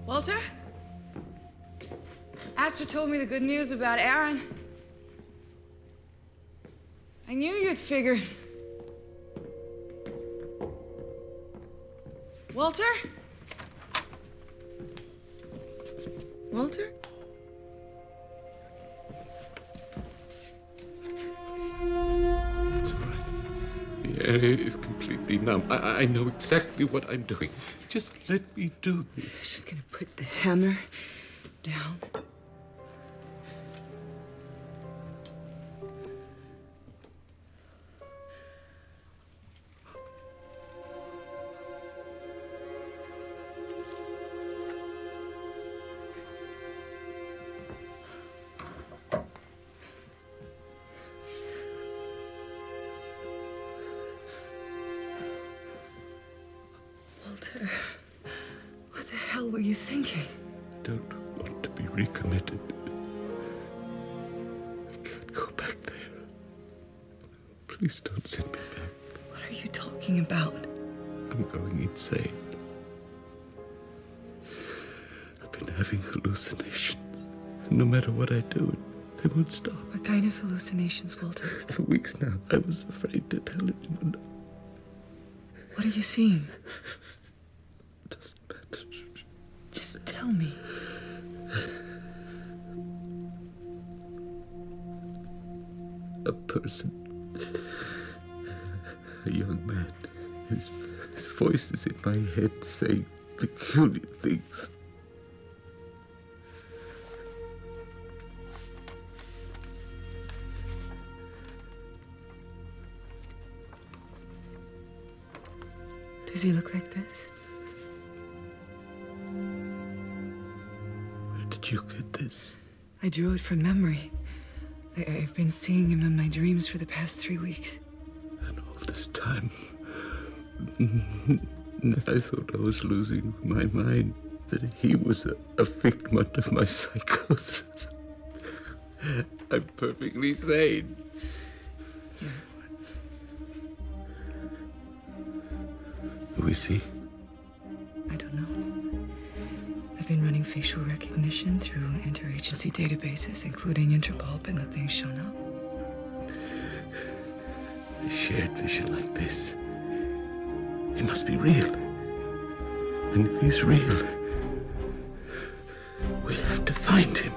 Walter? Astor told me the good news about Aaron. I knew you'd figured. Walter? Walter? It's all right. The area is completely numb. I know exactly what I'm doing. Just let me do this. He's just gonna put the hammer down. Walter, what the hell were you thinking? I don't want to be recommitted. I can't go back there. Please don't send me back. What are you talking about? I'm going insane. I've been having hallucinations. No matter what I do, they won't stop. What kind of hallucinations, Walter? For weeks now, I was afraid to tell anyone. What are you seeing? It doesn't matter. Just tell me. A person. A young man. His voice is in my head saying peculiar things. Does he look like this? Where did you get this? I drew it from memory. I've been seeing him in my dreams for the past 3 weeks. And all this time, I thought I was losing my mind, that he was a figment of my psychosis. I'm perfectly sane. Who is he? I don't know. I've been running facial recognition through interagency databases, including Interpol, but nothing's shown up. A shared vision like this. He must be real. And if he's real, we have to find him.